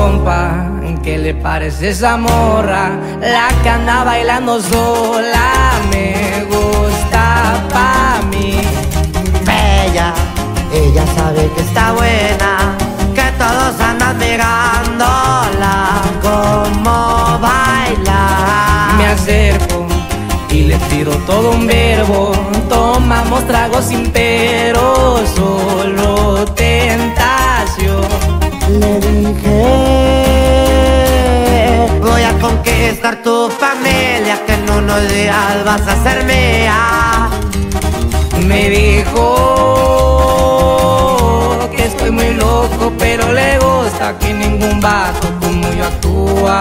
compa, ¿qué le parece esa morra? La que anda bailando sola, me gusta pa' mí. Bella, ella sabe que está buena, que todos andan mirándola como baila. Me acerco y le tiro todo un verbo, tomamos tragos sin pero, solo tentación. Le dije, voy a conquistar tu familia, que en unos días vas a ser mía. Me dijo que estoy muy loco, pero le gusta que ningún vato como yo actúa.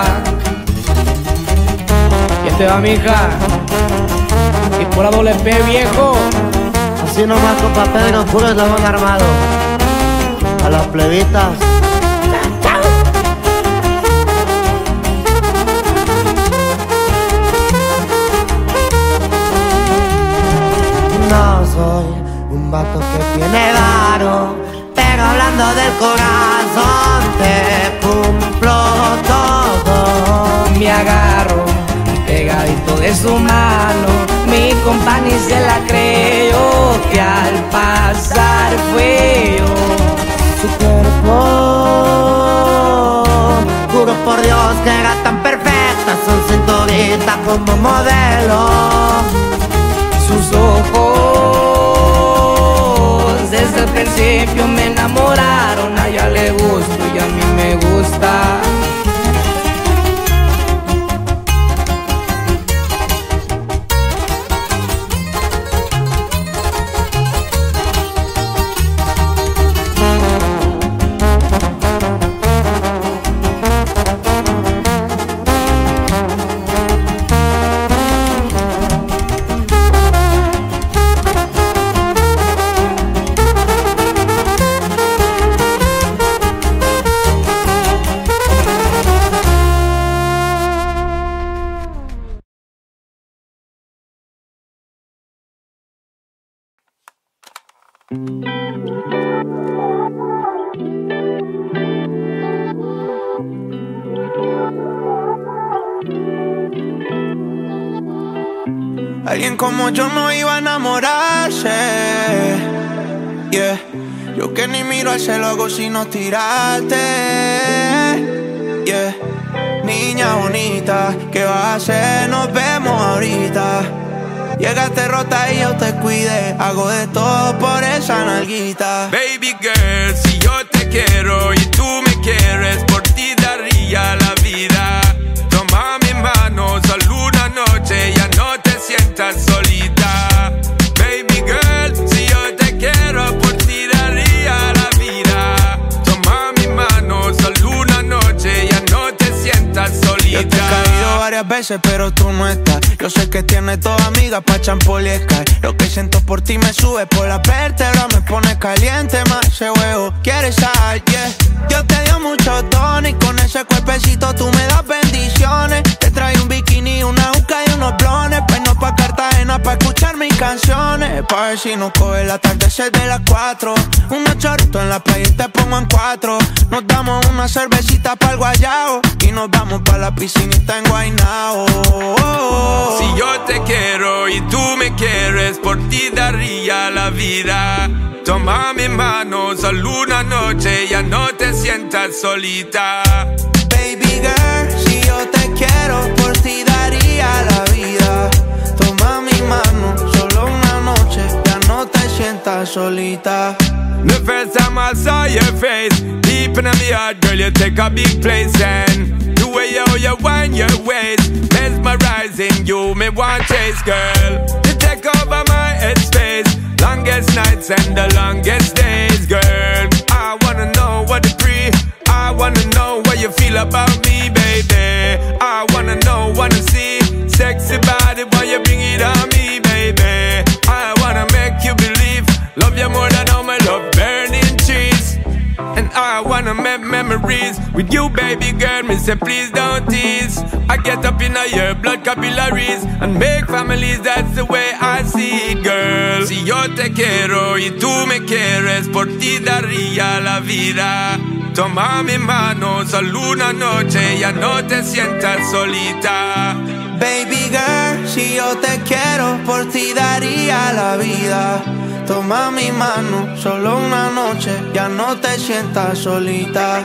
Y este va, mija, y por la doble P, viejo. Así nomás, compa Pedro, puro eslabón armado. A las plebitas. No soy un vato que tiene varo, pero hablando del corazón te cumplo todo. Me agarro pegadito de su mano, mi compa ni se la creyó, que al pasar fue yo. Su cuerpo, juro por Dios que era tan perfecta, son cinturita como modelo. Sus ojos desde el principio me enamoraron, a ella le gusto y a mí me gusta. Alguien como yo no iba a enamorarse, yeah. Yo que ni miro al cielo hago sino tirarte, yeah. Niña bonita, ¿qué vas a hacer? Nos vemos ahorita. Llegaste rota y yo te cuidé, hago de todo por esa nalguita. Baby girl, si yo te quiero y tú me quieres, por ti daría la vida. Toma mi mano, solo una noche, ya no te sientas solita. Baby girl, si yo te quiero, por ti daría la vida. Toma mi mano, solo una noche, ya no te sientas solita. Yo te he caído varias veces, pero tú no estás. Yo sé que tienes toda amiga pa' champoliescar. Lo que siento por ti me sube por la vértebra, me pone caliente más ese huevo. ¿Quieres sal? Yeah. Yo te dio mucho tono y con ese cuerpecito tú me das bendiciones. Te trae un bikini, una juca y unos blones. Peino pa' Cartagena pa' escuchar mis canciones. Pa' ver si nos coge el atardecer de las 4. Unos chorritos en la playa y te pongo en 4. Nos damos una cervecita pa' el guayao y nos vamos pa' la piscinita en Guaynao. Si yo te quiero y tú me quieres, por ti daría la vida. Toma mi mano, solo una noche, ya no te sientas solita. Baby girl, si yo te quiero, por ti daría la vida. Toma mi mano, solo una noche, ya no te sientas solita. The first time I saw your face, deep in my heart, girl, you take a big place. And the way you wind your waist, mesmerizing you, me want chase, girl. You take over my headspace, longest nights and the longest days, girl. I wanna know what to breathe, I wanna know what you feel about me, baby. I wanna know, wanna see, sexy body, why you bring it on me, baby. I wanna make you believe, love you more than all my love burning trees. And I wanna make memories with you, baby girl. Me say please don't tease. I get up in your blood capillaries and make families. That's the way I see it, girl. Si yo te quiero y tú me quieres, por ti daría la vida. Toma mi mano, solo una noche, ya no te sientas solita. Baby girl, si yo te quiero, por ti daría la vida. Toma mi mano, solo una noche, ya no te sientas solita.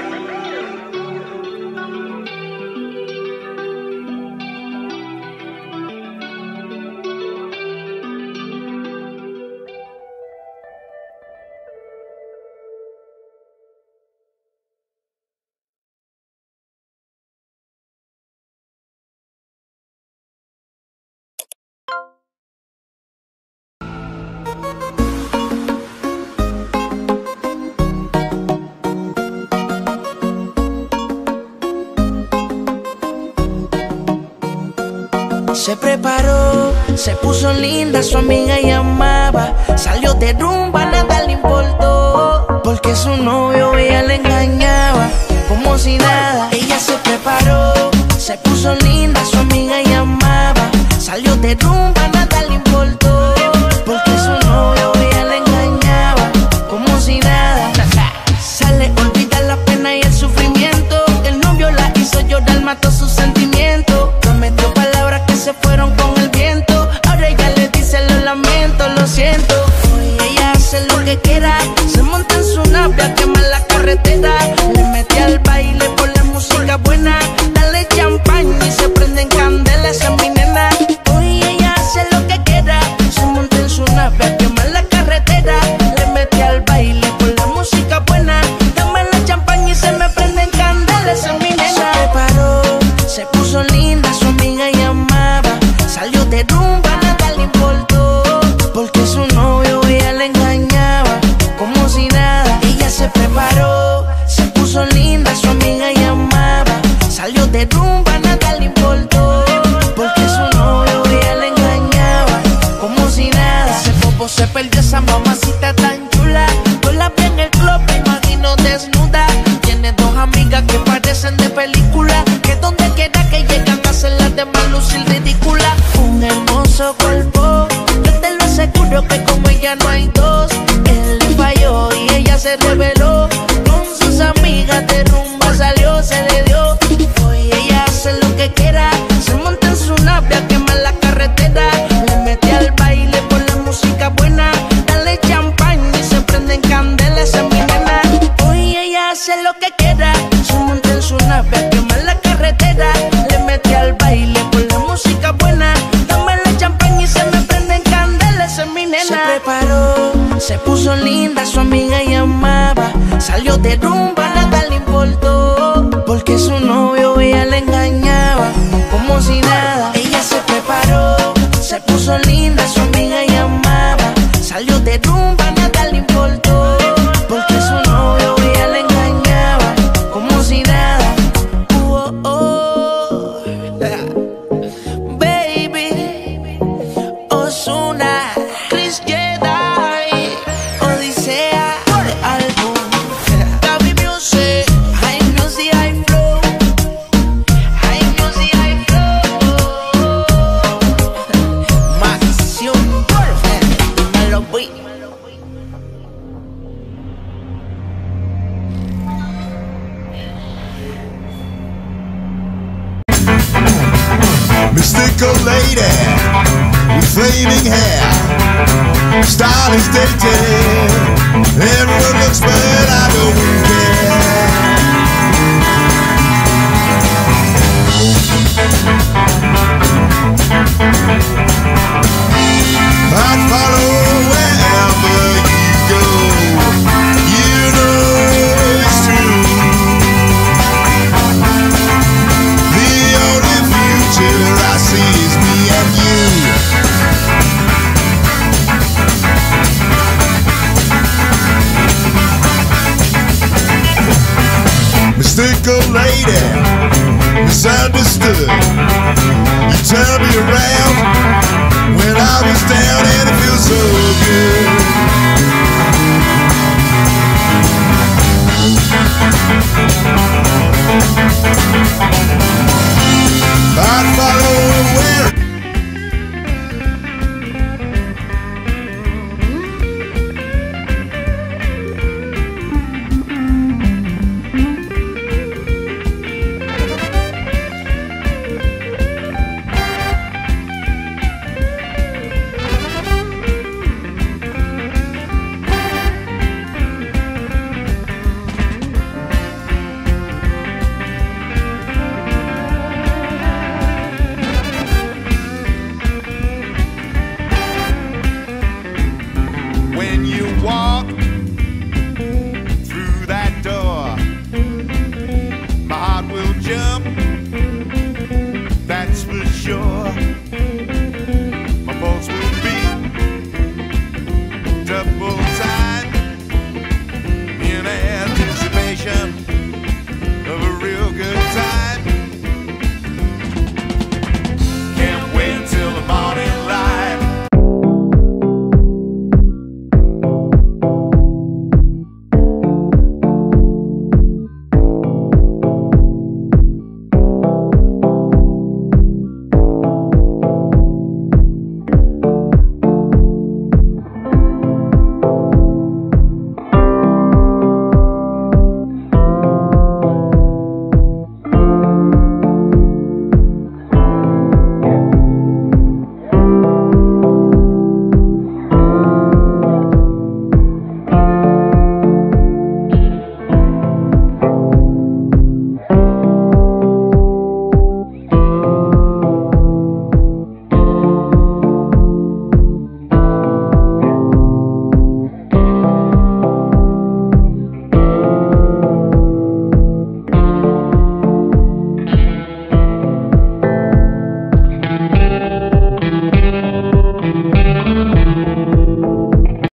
Se preparó, se puso linda, su amiga llamaba. Salió de rumba, nada le importó, porque su novio ella le engañaba. Como si nada, ella se preparó, se puso linda, su amiga llamaba. Salió de rumba, nada le importó, porque su novio ella le engañaba. Como si nada, sale, olvida la pena y el sufrimiento. El novio la hizo llorar, mató sus sentimientos. Prometió palabras que se fueron con el viento. Ahora ella le dice lo lamento, lo siento. Hoy ella hace lo que quiera, se monta en su nave a quemar la carretera. Le mete al baile por la música buena, dale champaña y se prenden candelas a mi nena. Hoy ella hace lo que quiera, se monta en su nave a quemar la carretera. Le mete al baile por la música buena, dame la champaña y se me prenden candelas a mi nena. Se preparó, se puso linda, su amiga llamaba. Salió de rumba, nada le importó, porque su novio ella le engañaba. Como si nada, ella se preparó, se puso linda, su amiga llamaba. Salió de rumba, nada le importó, porque su novio ella le engañaba. Como si nada, ese popo se perdió, esa mamacita tan chula. Yo la vi en el club, me imagino desnuda. Tiene dos amigas que parecen de película, que donde quiera que llegan hacen las demás lucir ridícula. Un hermoso cuerpo, yo te lo aseguro que como ella no hay dos. Él le falló y ella se reveló, con sus amigas de rumba salió, se le dio. Hoy ella hace lo que quiera, se monta en su nave a quemar la carretera. Le mete al baile por la música buena, dale champaña y se prenden candelas a mi nena. Hoy ella hace lo que quiera, se monta en su nave a quemar la carretera. Le mete al baile por la música buena, dame la champaña y se me prenden candelas a mi nena. Se preparó, se puso linda, su amiga llamaba. Salió de rumba, nada le importó, porque su novio ella le engañaba. Como si nada, ella se preparó, se puso linda, su amiga llamaba. Salió de rumba, nada le importó, porque su novio ella le engañaba. Como si nada. Baby, Ozuna, Chris Jedi, Odisea, álbum, Gaby Music, High Music, High Flow, High Music, High Flow, Maxión, me lo vi. Mystical lady with flaming hair, style is dated. Everyone looks, but I don't care. I'd follow wherever you go. You know it's true. The only future I see is me and you. Mystical lady, misunderstood. You turned me around when I was down, and it feels so good. you walk